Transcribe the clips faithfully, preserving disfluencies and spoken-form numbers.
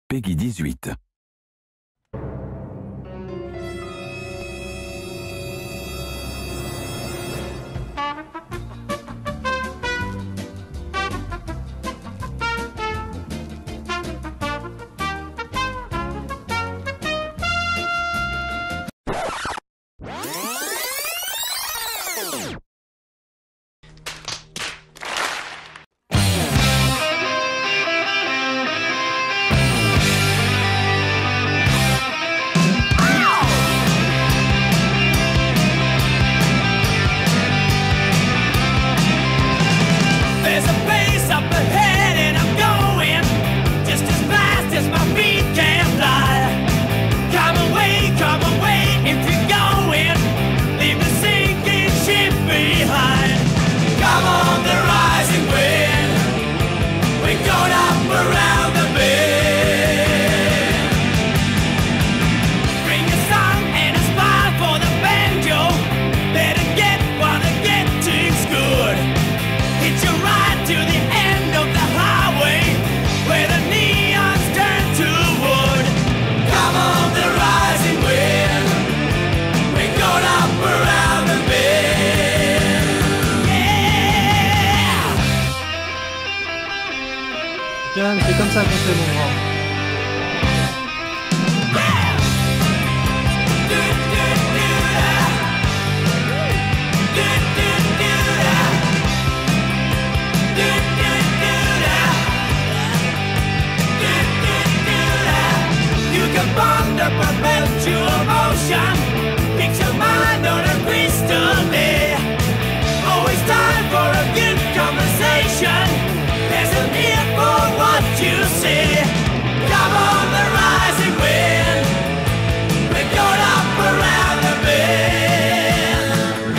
Peggy dix-huit. Tiens, c'est comme ça qu'on fait, mon grand. You can bond a perpetual motion. Fix your mind on a crystal day. Always time for a good conversation. There's a need for what you say. Come on the rising wind. We're going up around the bend.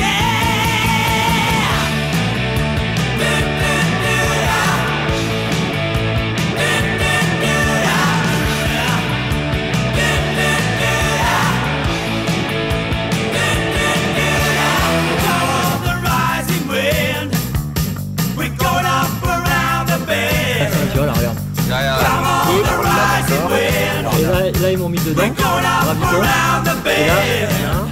Yeah. Do, do, do, da. Do, do, do, da. Do, do, do, da. Do, do, do, da. Come on the rising wind. We're going up around the bend. Tu vois là, regarde. Et là, là ils m'ont mis dedans. Bravo. Et là, hein.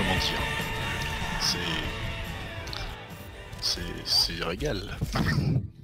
C'est régal.